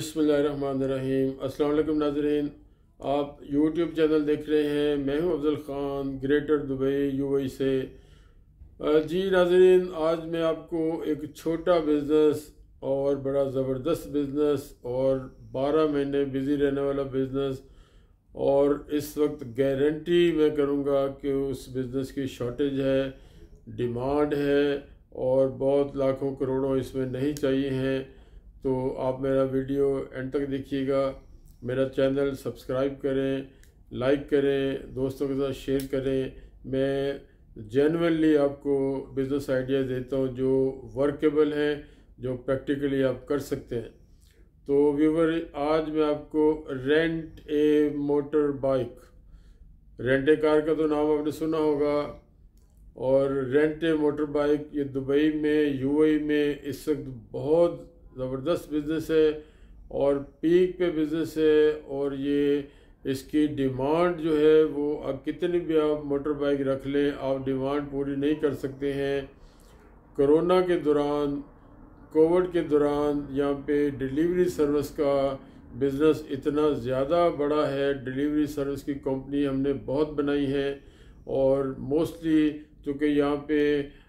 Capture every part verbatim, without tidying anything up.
बिस्मिल्लाहिर्रहमानिर्रहीम। अस्सलाम वालेकुम नाज़रीन, आप यूट्यूब चैनल देख रहे हैं। मैं हूं Afzal Khan, greater Dubai UAE से। जी नाज़रीन, आज मैं आपको एक छोटा बिज़नेस और बड़ा ज़बरदस्त बिज़नेस और बारह महीने बिज़ी रहने वाला बिज़नेस, और इस वक्त गारंटी मैं करूंगा कि उस बिज़नेस की शॉर्टेज है, डिमांड है और बहुत लाखों करोड़ों इसमें नहीं चाहिए हैं। तो आप मेरा वीडियो एंड तक देखिएगा। मेरा चैनल सब्सक्राइब करें, लाइक करें, दोस्तों के साथ शेयर करें। मैं जेन्युइनली आपको बिज़नेस आइडिया देता हूं जो वर्केबल हैं, जो प्रैक्टिकली आप कर सकते हैं। तो व्यूवर, आज मैं आपको rent a motor bike, rent a car का तो नाम आपने सुना होगा, और रेंट ए मोटर बाइक ये दुबई में, यूएई में इस वक्त बहुत ज़बरदस्त बिज़नेस है और पीक पे बिज़नेस है। और ये इसकी डिमांड जो है वो अब कितनी भी आप मोटर बाइक रख लें, आप डिमांड पूरी नहीं कर सकते हैं। कोरोना के दौरान, कोविड के दौरान यहाँ पे डिलीवरी सर्विस का बिज़नेस इतना ज़्यादा बड़ा है। डिलीवरी सर्विस की कंपनी हमने बहुत बनाई है, और मोस्टली चूँकि यहाँ पे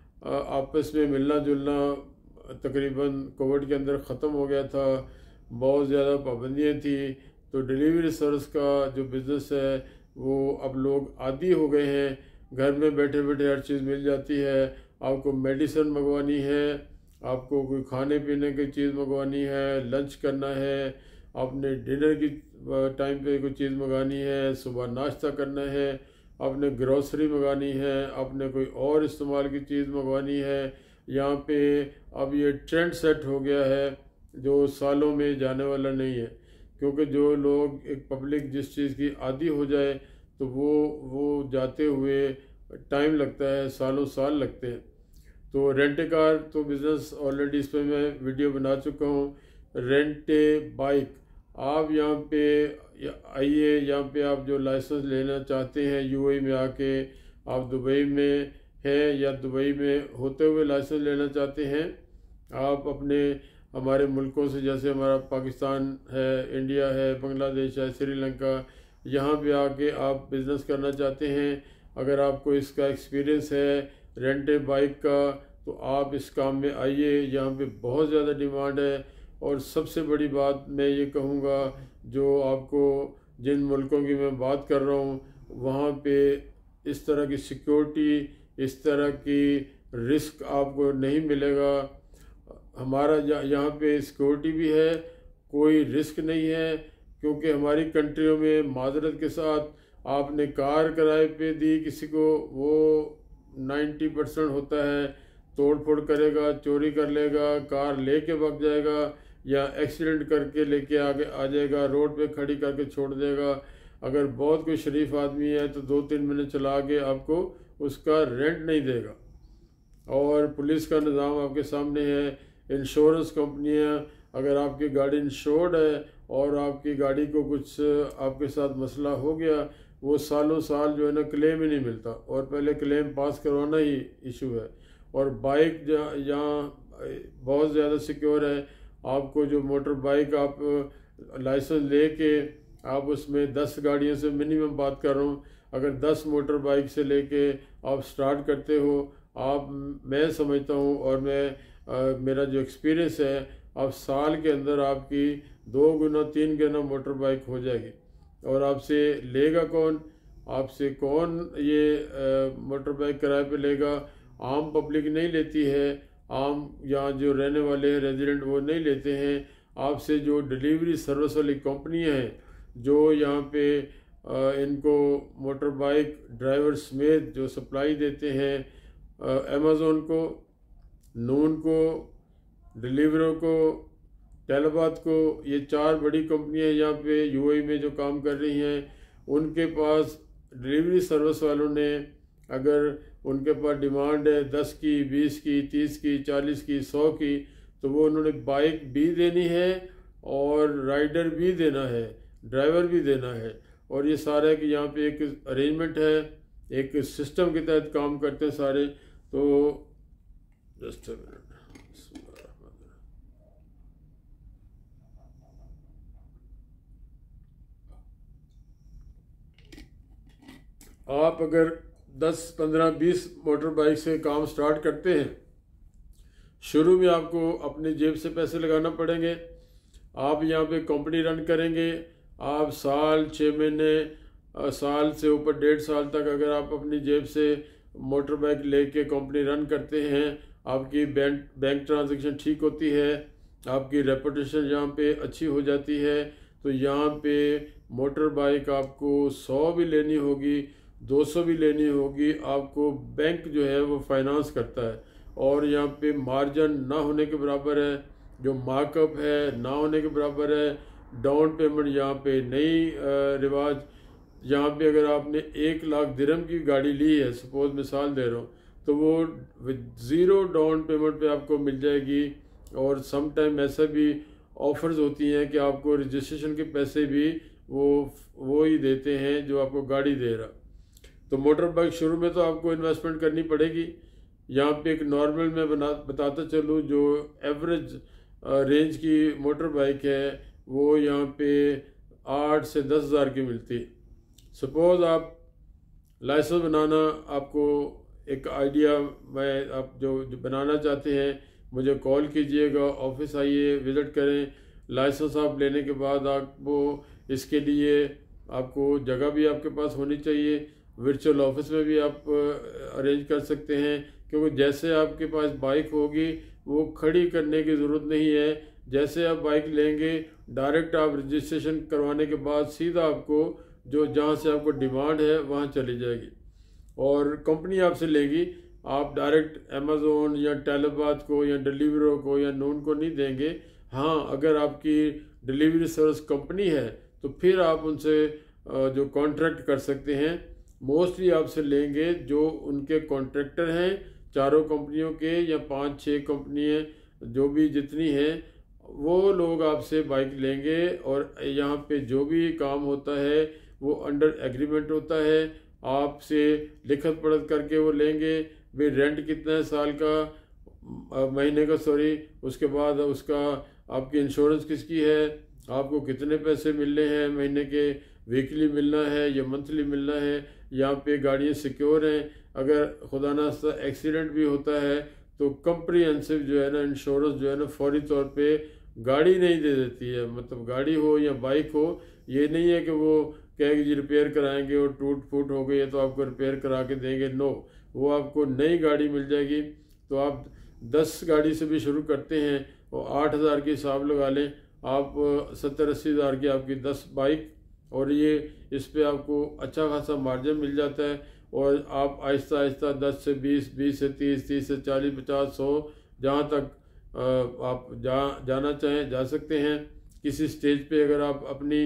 आपस में मिलना जुलना तकरीबन कोविड के अंदर ख़त्म हो गया था, बहुत ज़्यादा पाबंदियाँ थी, तो डिलीवरी सर्विस का जो बिज़नेस है वो अब लोग आदी हो गए हैं। घर में बैठे बैठे हर चीज़ मिल जाती है। आपको मेडिसिन मंगवानी है, आपको कोई खाने पीने की चीज़ मंगवानी है, लंच करना है, आपने डिनर की टाइम पे कोई चीज़ मंगानी है, सुबह नाश्ता करना है, आपने ग्रॉसरी मंगानी है, आपने कोई और इस्तेमाल की चीज़ मंगवानी है। यहाँ पे अब ये ट्रेंड सेट हो गया है जो सालों में जाने वाला नहीं है, क्योंकि जो लोग, एक पब्लिक जिस चीज़ की आदी हो जाए तो वो वो जाते हुए टाइम लगता है, सालों साल लगते हैं। तो रेंट ए कार तो बिज़नेस ऑलरेडी इस पर मैं वीडियो बना चुका हूँ। रेंट ए बाइक, आप यहाँ पे आइए, यहाँ पे आप जो लाइसेंस लेना चाहते हैं यूएई में आके, आप दुबई में हैं या दुबई में होते हुए लाइसेंस लेना चाहते हैं, आप अपने हमारे मुल्कों से, जैसे हमारा पाकिस्तान है, इंडिया है, बांग्लादेश है, श्रीलंका, यहाँ पे आके आप बिज़नेस करना चाहते हैं, अगर आपको इसका एक्सपीरियंस है रेंट ए बाइक का, तो आप इस काम में आइए। यहाँ पे बहुत ज़्यादा डिमांड है। और सबसे बड़ी बात मैं ये कहूँगा, जो आपको, जिन मुल्कों की मैं बात कर रहा हूँ, वहाँ पे इस तरह की सिक्योरिटी, इस तरह की रिस्क आपको नहीं मिलेगा। हमारा यहाँ पे सिक्योरिटी भी है, कोई रिस्क नहीं है, क्योंकि हमारी कंट्रियों में माजरत के साथ आपने कार किराए पे दी किसी को, वो नब्बे परसेंट होता है तोड़ फोड़ करेगा, चोरी कर लेगा, कार लेके भाग जाएगा या एक्सीडेंट करके लेके आगे आ जाएगा, रोड पे खड़ी करके छोड़ देगा। अगर बहुत कोई शरीफ आदमी है तो दो तीन महीने चला के आपको उसका रेंट नहीं देगा। और पुलिस का निज़ाम आपके सामने है। इंश्योरेंस कंपनियां, अगर आपकी गाड़ी इंश्योर्ड है और आपकी गाड़ी को कुछ आपके साथ मसला हो गया, वो सालों साल जो है ना क्लेम ही नहीं मिलता, और पहले क्लेम पास करवाना ही इशू है। और बाइक यहाँ बहुत ज़्यादा सिक्योर है। आपको जो मोटर बाइक, आप लाइसेंस लेके आप उसमें दस गाड़ियों से मिनिमम बात कर रहा हूँ, अगर दस मोटर बाइक से लेके आप स्टार्ट करते हो, आप, मैं समझता हूँ और मैं आ, मेरा जो एक्सपीरियंस है, आप साल के अंदर आपकी दो गुना तीन गुना मोटर बाइक हो जाएगी। और आपसे लेगा कौन, आपसे कौन ये आ, मोटर बाइक किराए पे लेगा? आम पब्लिक नहीं लेती है, आम यहाँ जो रहने वाले हैं रेजिडेंट वो नहीं लेते हैं। आपसे जो डिलीवरी सर्विस वाली कंपनियाँ हैं, जो यहाँ पे आ, इनको मोटर बाइक ड्राइवर समेत जो सप्लाई देते हैं, अमेज़न को, नून को, डिलीवरों को, टेलाबात को, ये चार बड़ी कंपनियां यहाँ पे यूएई में जो काम कर रही हैं, उनके पास डिलीवरी सर्विस वालों ने, अगर उनके पास डिमांड है दस की, बीस की, तीस की, चालीस की, सौ की, तो वो उन्होंने बाइक भी देनी है और राइडर भी देना है, ड्राइवर भी देना है। और ये सारा कि यहाँ पे एक अरेंजमेंट है, एक सिस्टम के तहत काम करते हैं सारे। तो जस्ट अ मिनट, आप अगर दस पंद्रह बीस मोटर बाइक से काम स्टार्ट करते हैं, शुरू में आपको अपनी जेब से पैसे लगाना पड़ेंगे। आप यहाँ पे कंपनी रन करेंगे, आप साल छः महीने साल से ऊपर डेढ़ साल तक अगर आप अपनी जेब से मोटर बाइक लेके कंपनी रन करते हैं, आपकी बैंक बैंक ट्रांजैक्शन ठीक होती है, आपकी रेपुटेशन यहाँ पे अच्छी हो जाती है, तो यहाँ पे मोटर बाइक आपको सौ भी लेनी होगी, दो सौ भी लेनी होगी, आपको बैंक जो है वो फाइनेंस करता है। और यहाँ पे मार्जिन ना होने के बराबर है, जो मार्कअप है ना होने के बराबर है, डाउन पेमेंट यहाँ पे नई रिवाज। यहाँ पे अगर आपने एक लाख दिरहम की गाड़ी ली है, सपोज मिसाल दे रहा हूँ, तो वो ज़ीरो डाउन पेमेंट पे आपको मिल जाएगी। और सम टाइम ऐसा भी ऑफर्स होती हैं कि आपको रजिस्ट्रेशन के पैसे भी वो वो ही देते हैं जो आपको गाड़ी दे रहा। तो मोटर बाइक शुरू में तो आपको इन्वेस्टमेंट करनी पड़ेगी। यहाँ पे एक नॉर्मल मैं बना बताता चलूँ, जो एवरेज रेंज की मोटर बाइक है वो यहाँ पे आठ से दस हज़ार की मिलती है। सपोज़ आप लाइसेंस बनाना, आपको एक आइडिया, मैं आप जो, जो बनाना चाहते हैं मुझे कॉल कीजिएगा, ऑफिस आइए, विज़िट करें। लाइसेंस आप लेने के बाद आपको इसके लिए आपको जगह भी आपके पास होनी चाहिए, वर्चुअल ऑफिस में भी आप अरेंज कर सकते हैं, क्योंकि जैसे आपके पास बाइक होगी वो खड़ी करने की ज़रूरत नहीं है। जैसे आप बाइक लेंगे डायरेक्ट आप रजिस्ट्रेशन करवाने के बाद सीधा आपको जो जहाँ से आपको डिमांड है वहाँ चली जाएगी, और कंपनी आपसे लेगी। आप डायरेक्ट अमेज़ोन या टेलीबात को या डिलीवरो को या नून को नहीं देंगे। हाँ, अगर आपकी डिलीवरी सर्विस कंपनी है तो फिर आप उनसे जो कॉन्ट्रैक्ट कर सकते हैं। मोस्टली आपसे लेंगे जो उनके कॉन्ट्रैक्टर हैं, चारों कंपनियों के या पाँच छः कंपनियाँ जो भी जितनी हैं, वो लोग आपसे बाइक लेंगे। और यहाँ पे जो भी काम होता है वो अंडर एग्रीमेंट होता है, आपसे लिखत पढ़त करके वो लेंगे। भाई रेंट कितना है साल का, महीने का, सॉरी, उसके बाद उसका आपकी इंश्योरेंस किसकी है, आपको कितने पैसे मिलने हैं महीने के, वीकली मिलना है या मंथली मिलना है। यहाँ पे गाड़ियाँ सिक्योर हैं, अगर खुदा ना एक्सीडेंट भी होता है तो कंप्रीहेंसिव जो है ना इंश्योरेंस जो है ना फौरी तौर पे गाड़ी नहीं दे देती है। मतलब गाड़ी हो या बाइक हो, ये नहीं है कि वो कहेगी जी रिपेयर कराएंगे और टूट फूट हो गई है तो आपको रिपेयर करा के देंगे। नो, वो आपको नई गाड़ी मिल जाएगी। तो आप दस गाड़ी से भी शुरू करते हैं और आठ हज़ार की हिसाब लगा लें, आप सत्तर अस्सी हज़ार की आपकी दस बाइक, और ये इस पे आपको अच्छा खासा मार्जिन मिल जाता है। और आप आहिस्ता आहिस्ता दस से बीस, बीस से तीस, तीस से चालीस, पचास, सौ, जहाँ तक आप जा जाना चाहें जा सकते हैं। किसी स्टेज पे अगर आप अपनी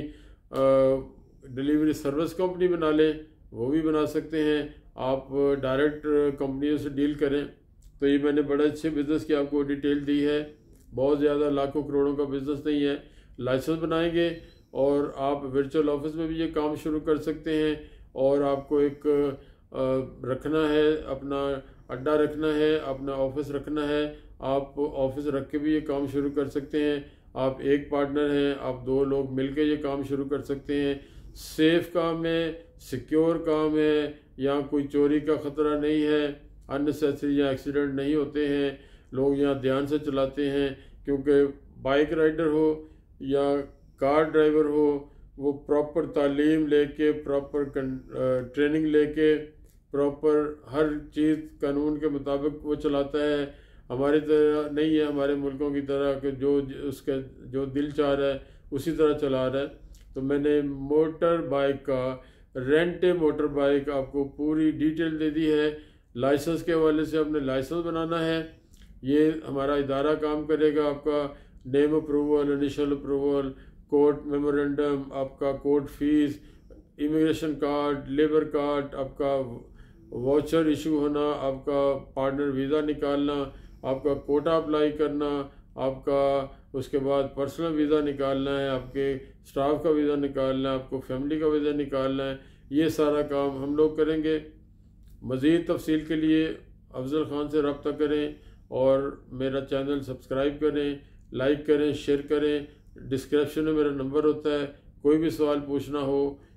डिलीवरी सर्विस कंपनी बना लें, वो भी बना सकते हैं। आप डायरेक्ट कंपनियों से डील करें। तो ये मैंने बड़े अच्छे बिज़नेस की आपको डिटेल दी है, बहुत ज़्यादा लाखों करोड़ों का बिज़नेस नहीं है। लाइसेंस बनाएंगे और आप वर्चुअल ऑफिस में भी ये काम शुरू कर सकते हैं। और आपको एक रखना है, अपना अड्डा रखना है, अपना ऑफिस रखना है, आप ऑफिस रख के भी ये काम शुरू कर सकते हैं। आप एक पार्टनर हैं, आप दो लोग मिलकर ये काम शुरू कर सकते हैं। सेफ काम है, सिक्योर काम है, यहाँ कोई चोरी का ख़तरा नहीं है, अननेसेसरी या एक्सीडेंट नहीं होते हैं, लोग यहाँ ध्यान से चलाते हैं। क्योंकि बाइक राइडर हो या कार ड्राइवर हो, वो प्रॉपर तालीम लेके, प्रॉपर ट्रेनिंग लेके, प्रॉपर हर चीज़ कानून के मुताबिक वो चलाता है। हमारी तरह नहीं है, हमारे मुल्कों की तरह कि जो उसका जो दिल चाह रहा है उसी तरह चला रहा है। तो मैंने मोटर बाइक का, रेंटे मोटर बाइक आपको पूरी डिटेल दे दी है। लाइसेंस के हवाले से आपने लाइसेंस बनाना है, ये हमारा इदारा काम करेगा। आपका name approval, initial approval, court memorandum, आपका court fees, immigration card, labour card, आपका वाउचर इशू होना, आपका पार्टनर वीज़ा निकालना, आपका कोटा अप्लाई करना, आपका उसके बाद पर्सनल वीज़ा निकालना है, आपके स्टाफ का वीज़ा निकालना है, आपको फैमिली का वीज़ा निकालना है। ये सारा काम हम लोग करेंगे। मज़ीद तफसील के लिए अफजल ख़ान से रब्ता करें और मेरा चैनल सब्सक्राइब करें, लाइक करें, शेयर करें। डिस्क्रिप्शन में मेरा नंबर होता है, कोई भी सवाल पूछना हो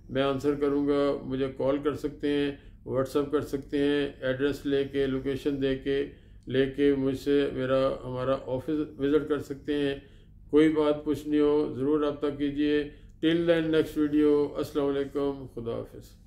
मैं आंसर करूँगा। मुझे कॉल कर सकते हैं, व्हाट्सअप कर सकते हैं, एड्रेस लेके लोकेशन दे के लेके मुझसे मेरा हमारा ऑफिस विज़िट कर सकते हैं। कोई बात पूछनी हो ज़रूर रब्ता कीजिए। टिल देन नेक्स्ट वीडियो, अस्सलाम वालेकुम, खुदा हाफिज़।